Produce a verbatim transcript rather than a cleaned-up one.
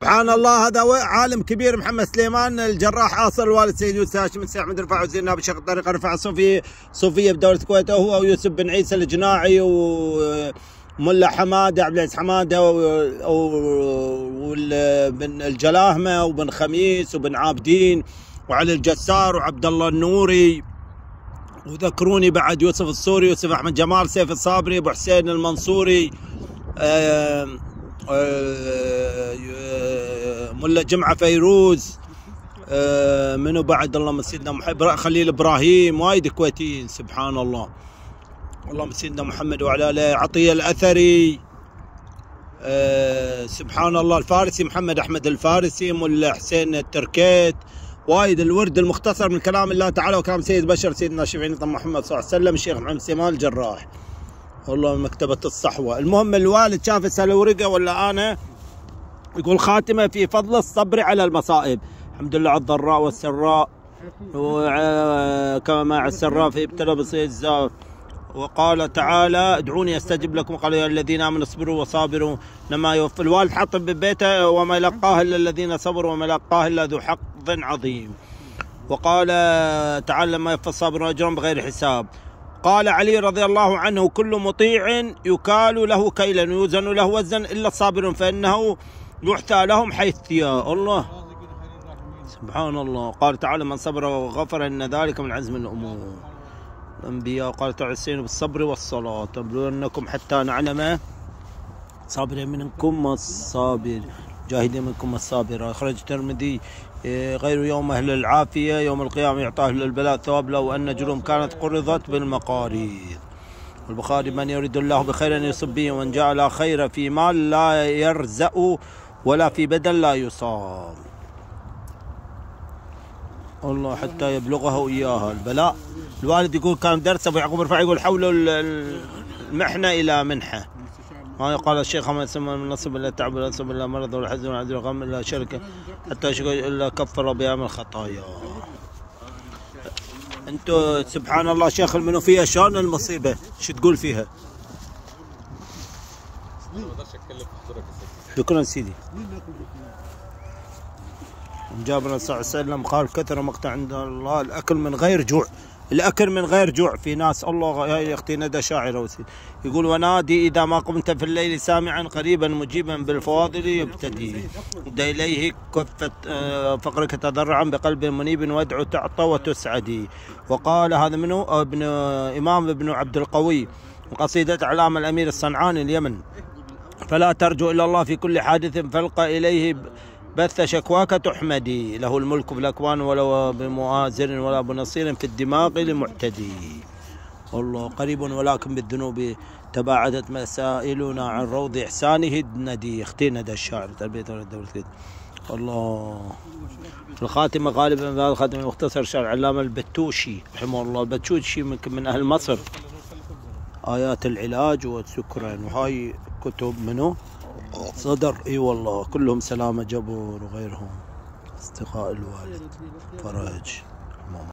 سبحان الله. هذا عالم كبير محمد سليمان الجراح آصر الوالد سيد يوسف هاشم السيد احمد رفاعي وزير النائب الشيخ طريقه رفع الصوفي صوفية بدولة الكويت، هو ويوسف بن عيسى الجناعي وملا حماده عبد العزيز حماده وبن الجلاهمه وبن خميس وبن عابدين وعلي الجسار وعبد الله النوري، وذكروني بعد يوسف الصوري، يوسف احمد جمال، سيف الصابري، ابو حسين المنصوري، آه ملا جمعة فيروز، آه منو بعد اللهم سيدنا محمد، خليل ابراهيم، وايد كويتيين سبحان الله. اللهم سيدنا محمد وعلى اله. عطيه الاثري، آه سبحان الله. الفارسي محمد احمد الفارسي، ملا حسين التركيت، وايد. الورد المختصر من كلام الله تعالى وكلام سيد بشر سيدنا الشفيع محمد صلى الله عليه وسلم، الشيخ محمد سليمان الجراح، والله مكتبة الصحوة. المهم الوالد شاف يسأل ورقة ولا أنا، يقول خاتمة في فضل الصبر على المصائب، الحمد لله على الضراء والسراء، وكما مع السراء في ابتلى بصير الزاف. وقال تعالى ادعوني استجب لكم، قال يا الذين امنوا اصبروا وصابروا انما يوفى. الوالد حط ببيته وما يلقاه الا الذين صبروا وما يلقاه الا ذو حظ عظيم. وقال تعالى لما يوفى الصابرون اجرهم بغير حساب. قال علي رضي الله عنه كل مطيع يكال له كيلا ويوزن له وزنا الا الصابرون فانه يحثى لهم حيث يا الله سبحان الله. قال تعالى من صبر وغفر ان ذلك من عزم الامور. الانبياء قال تعالى استعينوا بالصبر والصلاه تبلونكم حتى نعلم صابر منكم والصابر جاهدين منكم الصابر. اخرج الترمذي غير يوم اهل العافيه يوم القيامه يعطى اهل البلاء ثواب لو ان نجوم كانت قرضت بالمقاريض. البخاري من يريد الله بخيرا يصب به ومن جعل خير في مال لا يرزق ولا في بدن لا يصاب. الله حتى يبلغه اياها البلاء. الوالد يقول كان درس ابو يعقوب الرفاعي يقول حولوا المحنه الى منحه. ما قال الشيخ ما يسمى من نصب الا تعب ولا نصب الا مرض ولا حزن ولا عذر ولا غم الا شركه حتى يشكر الا كفر بها من الخطايا. انتم سبحان الله شيخ المنوفيه شلون المصيبه؟ شو تقول فيها؟ شكرا سيدي. جابر صلى الله عليه وسلم قال كثر مقطع عند الله الاكل من غير جوع، الاكل من غير جوع. في ناس الله يا اختي ندى شاعره يقول ونادي اذا ما قمت في الليل سامعا قريبا مجيبا بالفواضل يبتدي اد اليه كفت فقرك تضرعا بقلب منيب وادعو تعطى وتسعدي. وقال هذا منه ابن امام ابن عبد القوي قصيده اعلام الامير الصنعاني اليمن فلا ترجو الا الله في كل حادث فالقى اليه بث شكواك تحمدي له الملك في الاكوان ولو بمؤازر ولا بنصير في الدماغ لمعتدي. والله قريب ولكن بالذنوب تباعدت مسائلنا عن روض احسانه الندي. اختي ندى الشاعر تربيه الدوله كده. الله في الخاتمه غالبا في هذا الخاتمه مختصر شعر العلامه البتوشي رحمه الله. البتوشي يمكن من اهل مصر. ايات العلاج والسكران وهاي كتب منه صدر. اي والله كلهم سلامه جبر وغيرهم اصدقاء الوالد فرج.